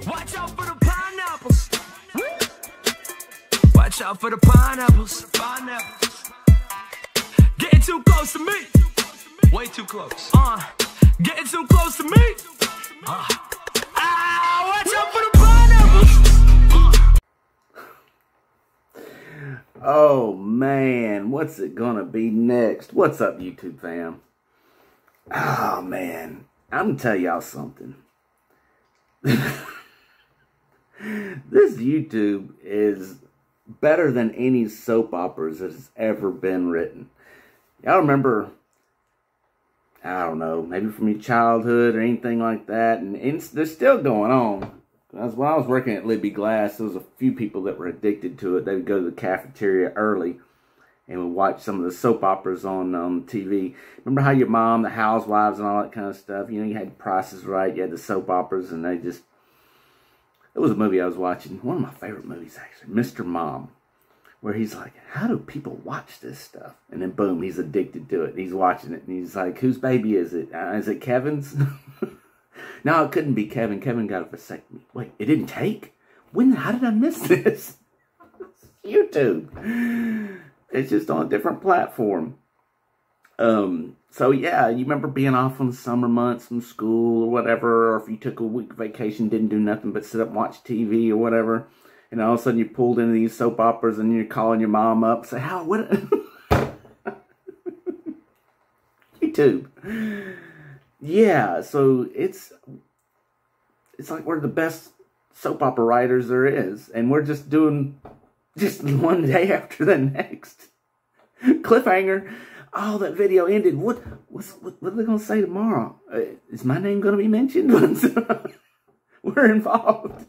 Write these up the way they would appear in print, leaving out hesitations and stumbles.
Watch out for the pineapples. Watch out for the pineapples. Getting too close to me. Way too close. Getting too close to me. Watch out for the pineapples. Oh man, what's it gonna be next? What's up, YouTube fam? Oh man, I'm gonna tell y'all something. This YouTube is better than any soap operas that has ever been written. Y'all remember, I don't know, maybe from your childhood or anything like that, and they're still going on. When I was working at Libby Glass, there was a few people that were addicted to it. They would go to the cafeteria early and would watch some of the soap operas on TV. Remember how your mom, the housewives and all that kind of stuff, you know, you had Price is Right, you had the soap operas, and they just... It was a movie I was watching, one of my favorite movies actually, Mr. Mom, where he's like, how do people watch this stuff? And then boom, he's addicted to it. He's watching it, and he's like, whose baby is it? Is it Kevin's? No, it couldn't be Kevin. Kevin got a vasectomy. Wait, it didn't take? How did I miss this? YouTube. It's just on a different platform. So yeah, you remember being off on the summer months from school or whatever, or if you took a week vacation, didn't do nothing but sit up and watch TV or whatever, and all of a sudden you pulled into these soap operas and you're calling your mom up, say, how, what? YouTube. Yeah, so it's like we're the best soap opera writers there is, and we're just doing just one day after the next. Cliffhanger. Oh, that video ended. What are they going to say tomorrow? Is my name going to be mentioned? We're involved.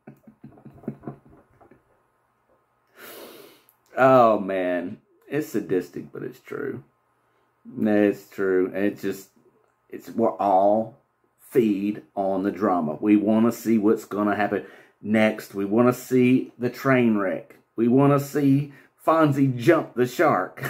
Oh, man. It's sadistic, but it's true. It's true. We're all feed on the drama. We want to see what's going to happen next. We want to see the train wreck. We want to see Fonzie jump the shark.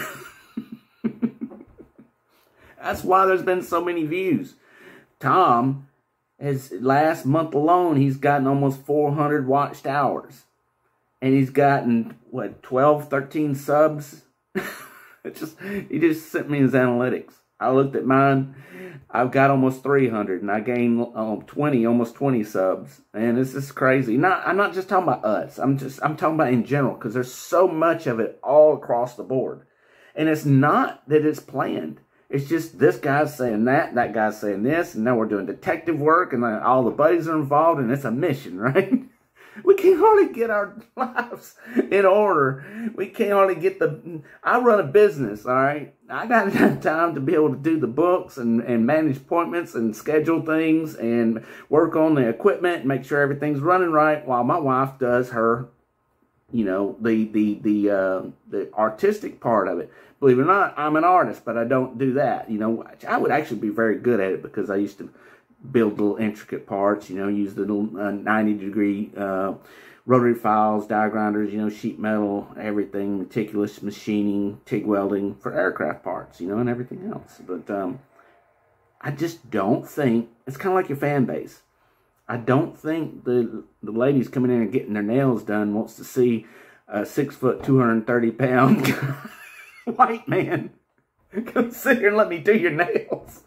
That's why there's been so many views. Tom, last month alone, he's gotten almost 400 watched hours. And he's gotten, what, 12, 13 subs? He just sent me his analytics. I looked at mine. I've got almost 300, and I gained almost 20 subs. And it's just crazy. I'm not just talking about us. I'm talking about in general, because there's so much of it all across the board. And it's not that it's planned. It's just this guy's saying that guy's saying this, and now we're doing detective work, and all the buddies are involved, and it's a mission, right? We can't hardly get our lives in order. We can't hardly get I run a business, all right? I got enough time to be able to do the books and manage appointments and schedule things and work on the equipment and make sure everything's running right while my wife does her, you know, the artistic part of it. Believe it or not, I'm an artist, but I don't do that. You know, I would actually be very good at it because I used to build little intricate parts, you know, use the little 90-degree rotary files, die grinders, you know, sheet metal, everything, meticulous machining, TIG welding for aircraft parts, you know, and everything else. But I just don't think, it's kind of like your fan base. I don't think the ladies coming in and getting their nails done wants to see a 6 foot, 230 pound white man come sit here and let me do your nails.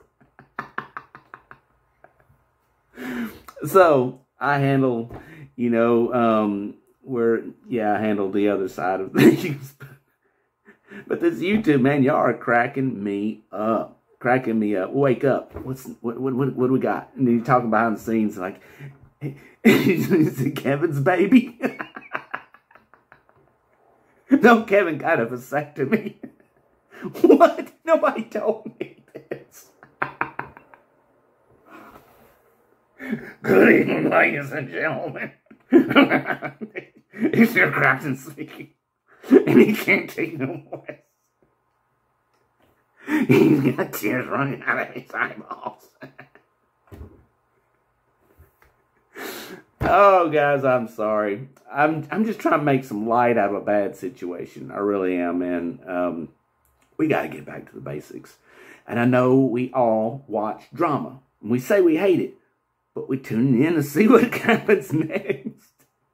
So I handle, you know, I handle the other side of things. But this YouTube, man, y'all are cracking me up. Cracking me up. Wake up. What do we got? And then you talking behind the scenes like, is it Kevin's baby? No, Kevin got a vasectomy. What? Nobody told me this. Good evening, ladies and gentlemen. It's your Crafton speaking. And he can't take no more. He's got tears running out of his eyeballs. Oh, guys, I'm sorry. I'm just trying to make some light out of a bad situation. I really am, man. We got to get back to the basics. And I know we all watch drama. And we say we hate it. but we tune in to see what happens next.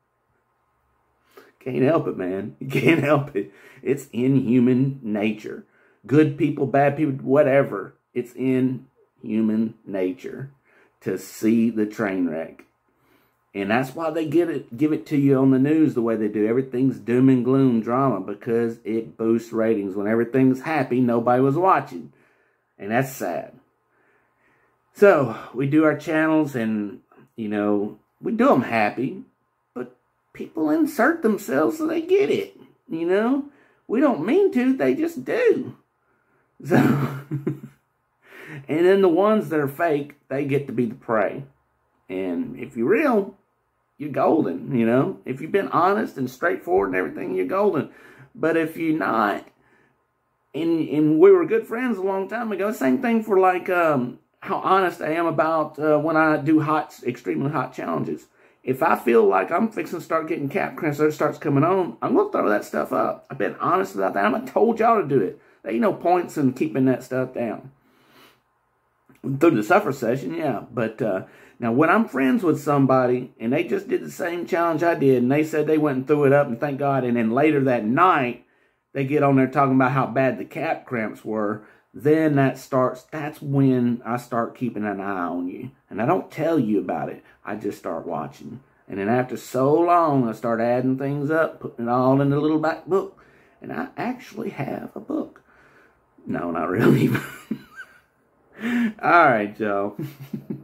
Can't help it, man. You can't help it. It's in human nature. Good people, bad people, whatever. It's in human nature to see the train wreck. And that's why they give it to you on the news the way they do. Everything's doom and gloom drama because it boosts ratings. When everything's happy, nobody was watching. And that's sad. So, we do our channels and, you know, we do them happy. But people insert themselves so they get it, you know. We don't mean to, they just do. So, and then the ones that are fake, they get to be the prey. And if you're real, you're golden, you know. If you've been honest and straightforward and everything, you're golden. But if you're not, and we were good friends a long time ago, same thing for like how honest I am about when I do extremely hot challenges. If I feel like I'm fixing to start getting calf cramps, or it starts coming on, I'm going to throw that stuff up. I've been honest about that. I told y'all to do it. There ain't no points in keeping that stuff down. Through the suffer session, yeah. But now when I'm friends with somebody and they just did the same challenge I did and they said they went and threw it up and thank God, and then later that night they get on there talking about how bad the calf cramps were, then that's when I start keeping an eye on you. And I don't tell you about it. I just start watching. And then after so long, I start adding things up, putting it all in a little back book. And I actually have a book. No, not really. All right, y'all.